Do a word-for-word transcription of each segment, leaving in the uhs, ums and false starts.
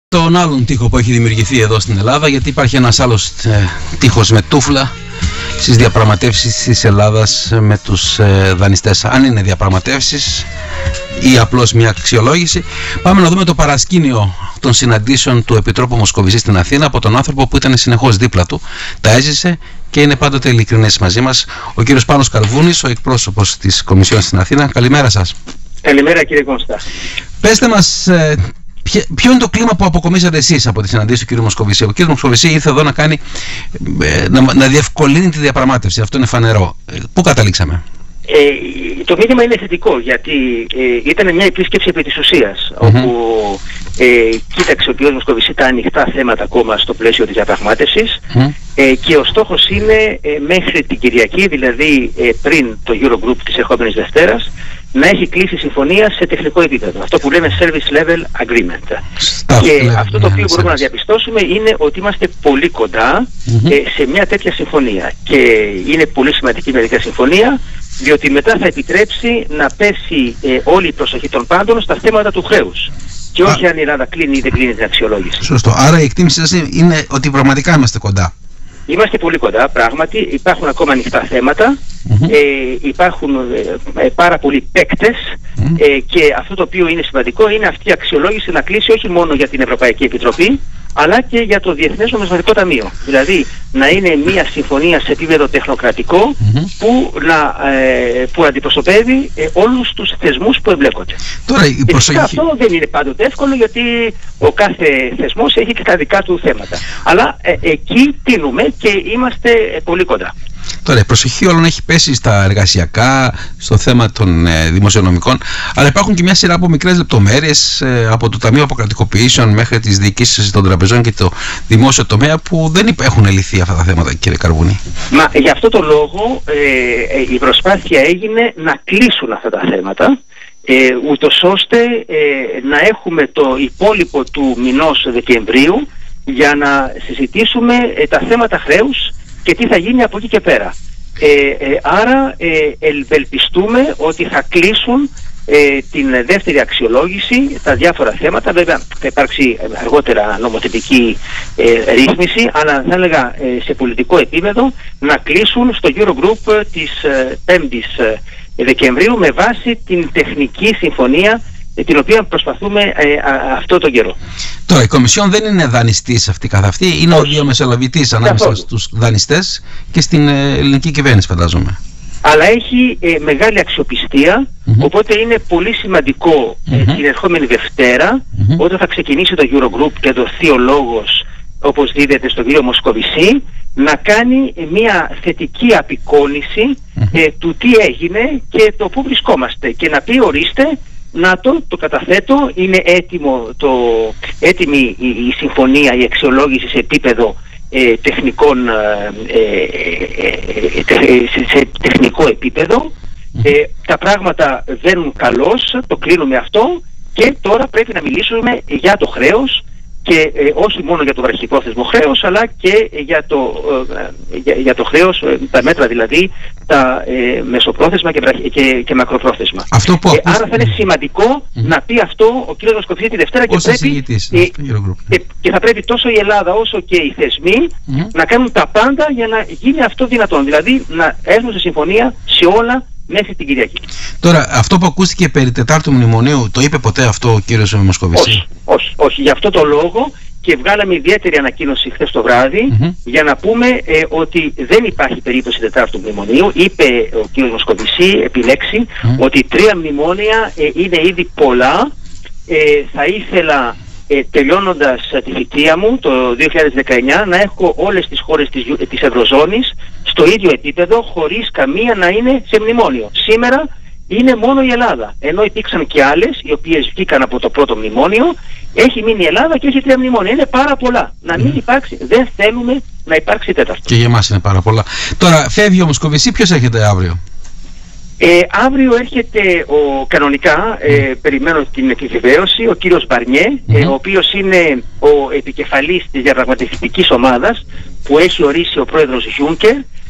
Τον άλλον τοίχο που έχει δημιουργηθεί εδώ στην Ελλάδα, γιατί υπάρχει ένας άλλος ε, τοίχος με τούφλα στις διαπραγματεύσεις της Ελλάδας με τους ε, δανειστές. Αν είναι διαπραγματεύσεις ή απλώς μια αξιολόγηση, πάμε να δούμε το παρασκήνιο των συναντήσεων του Επιτρόπου Μοσκοβισή στην Αθήνα από τον άνθρωπο που ήταν συνεχώς δίπλα του, τα έζησε και είναι πάντοτε ειλικρινές μαζί μας, ο κύριος Πάνος Καρβούνης, ο εκπρόσωπος της Κομισιόν στην Αθήνα. Καλημέρα σας. Καλημέρα κύριε Κώστα. Πέστε μας, ε, ποιο είναι το κλίμα που αποκομίσατε εσείς από τη συναντήση του κ. Μοσκοβισή? Ο κ. Μοσκοβισή ήρθε εδώ να κάνει, να, να διευκολύνει τη διαπραγμάτευση. Αυτό είναι φανερό. Πού καταλήξαμε? Ε, το μήνυμα είναι θετικό, γιατί ε, ήταν μια επίσκεψη επί της ουσίας, mm-hmm. όπου ε, κοίταξε ο κ. Μοσκοβισή τα ανοιχτά θέματα ακόμα στο πλαίσιο της διαπραγμάτευσης mm-hmm. ε, και ο στόχος είναι ε, μέχρι την Κυριακή, δηλαδή ε, πριν το Eurogroup της ερχόμενης Δευτέρας, να έχει κλείσει συμφωνία σε τεχνικό επίπεδο. Αυτό που λέμε service level agreement. Staff και level, αυτό το οποίο yeah, μπορούμε service. να διαπιστώσουμε είναι ότι είμαστε πολύ κοντά mm-hmm. ε, σε μια τέτοια συμφωνία. Και είναι πολύ σημαντική μια τέτοια συμφωνία, διότι μετά θα επιτρέψει να πέσει ε, όλη η προσοχή των πάντων στα θέματα του χρέους. Και όχι Α. αν η Ελλάδα κλείνει ή δεν κλείνει την αξιολόγηση. Σωστό. Άρα η εκτίμηση σας είναι ότι πραγματικά είμαστε κοντά. Είμαστε πολύ κοντά, πράγματι. Υπάρχουν ακόμα ανοιχτά θέματα. Mm-hmm. Ε, υπάρχουν ε, ε, πάρα πολλοί παίκτες mm-hmm. ε, και αυτό το οποίο είναι σημαντικό είναι αυτή η αξιολόγηση να κλείσει όχι μόνο για την Ευρωπαϊκή Επιτροπή, αλλά και για το Διεθνές Νομισματικό Ταμείο. Δηλαδή να είναι μια συμφωνία σε επίπεδο τεχνοκρατικό mm-hmm. που, να, ε, που αντιπροσωπεύει ε, όλους τους θεσμούς που εμπλέκονται. Τώρα, η προσοχή... Αυτό δεν είναι πάντοτε εύκολο, γιατί ο κάθε θεσμός έχει και τα δικά του θέματα. Αλλά ε, εκεί τίνουμε και είμαστε ε, πολύ κοντά. Τώρα η προσοχή όλων έχει πέσει στα εργασιακά, στο θέμα των ε, δημοσιονομικών, αλλά υπάρχουν και μια σειρά από μικρές λεπτομέρειες ε, από το Ταμείο Αποκρατικοποιήσεων μέχρι τις διοικήσεις των τραπεζών και το δημόσιο τομέα που δεν έχουν λυθεί αυτά τα θέματα, κύριε Καρβούνη. Μα γι' αυτό το λόγο ε, ε, η προσπάθεια έγινε να κλείσουν αυτά τα θέματα, ε, ούτως ώστε ε, να έχουμε το υπόλοιπο του μηνός Δεκεμβρίου για να συζητήσουμε ε, τα θέματα χρέους και τι θα γίνει από εκεί και πέρα. Ε, ε, άρα ε, ευελπιστούμε ότι θα κλείσουν ε, την δεύτερη αξιολόγηση, τα διάφορα θέματα. Βέβαια θα υπάρξει αργότερα νομοθετική ε, ρύθμιση, αλλά θα έλεγα ε, σε πολιτικό επίπεδο να κλείσουν στο Eurogroup της ε, πέμπτης Δεκεμβρίου με βάση την τεχνική συμφωνία την οποία προσπαθούμε ε, α, αυτό τον καιρό. Τώρα η Κομισιόν δεν είναι δανειστής αυτή καθ' αυτή, είναι ο διαμεσολαβητής ανάμεσα στους δανειστές και στην ε, ελληνική κυβέρνηση, φαντάζομαι. Αλλά έχει ε, μεγάλη αξιοπιστία, mm-hmm. οπότε είναι πολύ σημαντικό ε, mm-hmm. την ερχόμενη Δευτέρα, mm-hmm. όταν θα ξεκινήσει το Eurogroup και δοθεί ο λόγος, όπως δίδεται στον κύριο Μοσκοβισή, να κάνει μια θετική απεικόνηση mm-hmm. ε, του τι έγινε και το πού βρισκόμαστε και να πει ορίστε, να το, το καταθέτω, είναι έτοιμο το, έτοιμη η, η συμφωνία, η αξιολόγηση σε επίπεδο ε, τεχνικών, ε, ε, τε, σε, σε τεχνικό επίπεδο. Ε, τα πράγματα βαίνουν καλώς, το κλείνουμε αυτό και τώρα πρέπει να μιλήσουμε για το χρέος και ε, όχι μόνο για το βραχυπρόθεσμο χρέος, αλλά και για το, ε, για, για το χρέος, ε, τα μέτρα δηλαδή, τα ε, μεσοπρόθεσμα και, και, και μακροπρόθεσμα. Αυτό που ε, άρα θα είναι σημαντικό mm-hmm. να πει αυτό ο κ. Μοσκοβισή τη Δευτέρα και, πρέπει, ε, ε, και θα πρέπει τόσο η Ελλάδα όσο και οι θεσμοί mm-hmm. να κάνουν τα πάντα για να γίνει αυτό δυνατόν. Δηλαδή να έρθουν σε συμφωνία σε όλα μέχρι την Κυριακή. Τώρα, αυτό που ακούστηκε περί τετάρτου μνημονίου, το είπε ποτέ αυτό ο κύριος Μοσκοβισή? Όχι, όχι, όχι. Γι' αυτό το λόγο και βγάλαμε ιδιαίτερη ανακοίνωση χθες το βράδυ mm-hmm. για να πούμε ε, ότι δεν υπάρχει περίπτωση τετάρτου μνημονίου. Είπε ο κύριος Μοσκοβισή, επιλέξει, mm-hmm. ότι τρία μνημόνια ε, είναι ήδη πολλά. Ε, θα ήθελα ε, τελειώνοντας τη θητεία μου το δύο χιλιάδες δεκαεννιά να έχω όλες τις χώρες της, της Ευρωζώνης στο ίδιο επίπεδο, χωρίς καμία να είναι σε μνημόνιο. Σήμερα είναι μόνο η Ελλάδα, ενώ υπήρξαν και άλλες οι οποίες βγήκαν από το πρώτο μνημόνιο. Έχει μείνει η Ελλάδα και έχει τρία μνημόνια. Είναι πάρα πολλά. Να μην υπάρξει, δεν θέλουμε να υπάρξει τέταρτο. Και για εμάς είναι πάρα πολλά. Τώρα φεύγει ο Μοσκοβισή, ποιος έρχεται αύριο? Ε, αύριο έρχεται ο, κανονικά, ε, περιμένω την επιβεβαίωση, ο κύριος Μπαρνιέ, mm-hmm. ε, ο οποίος είναι ο επικεφαλής της διαπραγματευτικής ομάδας που έχει ορίσει ο πρόεδρος Γιούνκερ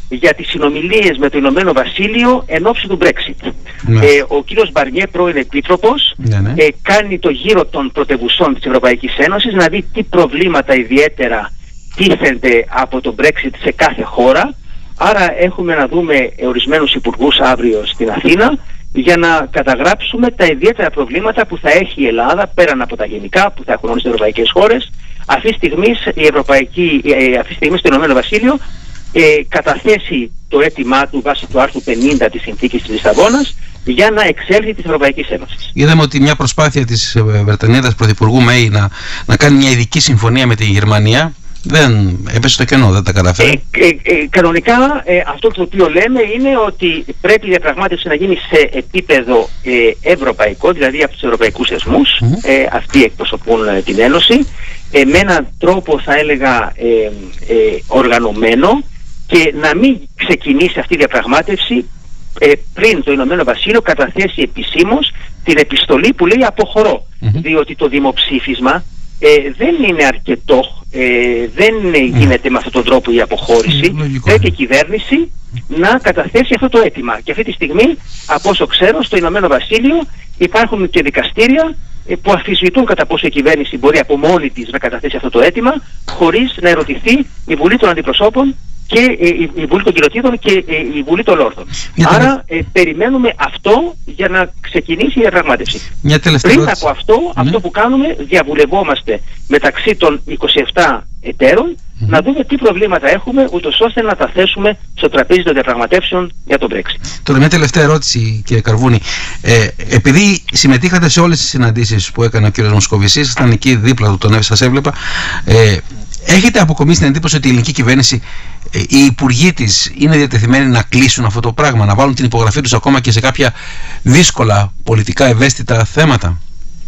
για τις συνομιλίες με το Ηνωμένο Βασίλειο εν ώψη του Brexit. Ναι. Ε, ο κύριος Μπαρνιέ, πρώην Επίτροπος, ναι, ναι. Ε, κάνει το γύρο των πρωτευουσών της Ευρωπαϊκής Ένωσης να δει τι προβλήματα ιδιαίτερα τίθενται από το Brexit σε κάθε χώρα. Άρα έχουμε να δούμε ορισμένους υπουργούς αύριο στην Αθήνα για να καταγράψουμε τα ιδιαίτερα προβλήματα που θα έχει η Ελλάδα πέραν από τα γενικά που θα έχουν όλες τις ευρωπαϊκές χώρες. Αυτή τη στιγμή η Ευρωπαϊκή, ε, αυτή τη στιγμή στο Ηνωμένο Βασίλειο ε, καταθέσει το αίτημά του βάσει του άρθρου πενήντα της Συνθήκης της Λισαβόνας για να εξέλθει της Ευρωπαϊκής Ένωσης. Είδαμε ότι μια προσπάθεια της Βρετανίδας Πρωθυπουργού Μέη να, να κάνει μια ειδική συμφωνία με τη Γερμανία δεν έπεσε στο κενό, δεν τα καταφέρει. Ε, ε, ε, κανονικά ε, αυτό το οποίο λέμε είναι ότι πρέπει η διαπραγμάτευση να γίνει σε επίπεδο ε, ευρωπαϊκό, δηλαδή από τους ευρωπαϊκούς θεσμούς. Mm. Ε, αυτοί εκπροσωπούν ε, την Ένωση, ε, με έναν τρόπο θα έλεγα ε, ε, οργανωμένο, και να μην ξεκινήσει αυτή η διαπραγμάτευση ε, πριν το Ηνωμένο Βασίλειο καταθέσει επισήμως την επιστολή που λέει αποχωρώ. Mm-hmm. Διότι το δημοψήφισμα ε, δεν είναι αρκετό, ε, δεν mm. γίνεται με αυτόν τον τρόπο η αποχώρηση. Mm, πρέπει η κυβέρνηση να καταθέσει αυτό το αίτημα. Και αυτή τη στιγμή, από όσο ξέρω, στο Ηνωμένο Βασίλειο υπάρχουν και δικαστήρια που αμφισβητούν κατά πόσο η κυβέρνηση μπορεί από μόνη της να καταθέσει αυτό το αίτημα χωρίς να ερωτηθεί η Βουλή των Αντιπροσώπων και η Βουλή των Κοινοτήτων και η Βουλή των Λόρδων. Άρα ε, περιμένουμε αυτό για να ξεκινήσει η διαπραγμάτευση. Πριν από αυτό, mm-hmm. αυτό που κάνουμε, διαβουλευόμαστε μεταξύ των είκοσι επτά εταίρων mm-hmm. να δούμε τι προβλήματα έχουμε, ούτως ώστε να τα θέσουμε στο τραπέζι των διαπραγματεύσεων για τον Brexit. Τώρα μια τελευταία ερώτηση, κύριε Καρβούνη. Ε, επειδή συμμετείχατε σε όλες τις συναντήσεις που έκανε ο κύριος Μοσκοβισής, ήσασταν εκεί δίπλα του, τον σας έβλεπα, ε, έχετε αποκομίσει την εντύπωση ότι η ελληνική κυβέρνηση, οι υπουργοί της είναι διατεθειμένοι να κλείσουν αυτό το πράγμα, να βάλουν την υπογραφή τους ακόμα και σε κάποια δύσκολα πολιτικά ευαίσθητα θέματα?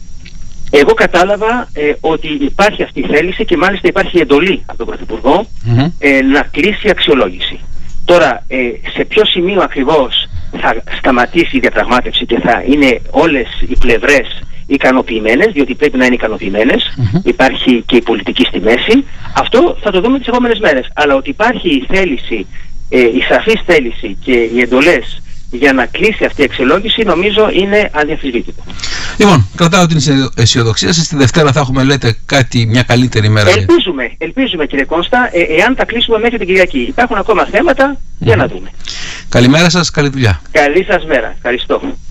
Εγώ κατάλαβα ε, ότι υπάρχει αυτή η θέληση και μάλιστα υπάρχει εντολή από τον Πρωθυπουργό mm-hmm. ε, να κλείσει η αξιολόγηση. Τώρα, ε, σε ποιο σημείο ακριβώς θα σταματήσει η διαπραγμάτευση και θα είναι όλες οι πλευρές ικανοποιημένες, διότι πρέπει να είναι ικανοποιημένες, mm-hmm. υπάρχει και η πολιτική στη μέση, αυτό θα το δούμε τις επόμενες μέρες. Αλλά ότι υπάρχει η θέληση, ε, η σαφής θέληση και οι εντολές για να κλείσει αυτή η αξιολόγηση, νομίζω είναι αδιαμφισβήτητο. Λοιπόν, κρατάω την αισιοδοξία σας. Τη Δευτέρα θα έχουμε, λέτε, κάτι, μια καλύτερη μέρα. Ελπίζουμε, ελπίζουμε κύριε Κώστα, ε, εάν τα κλείσουμε μέχρι την Κυριακή. Υπάρχουν ακόμα θέματα, mm-hmm. για να δούμε. Καλημέρα σας, καλή δουλειά. Καλή σας μέρα. Ευχαριστώ.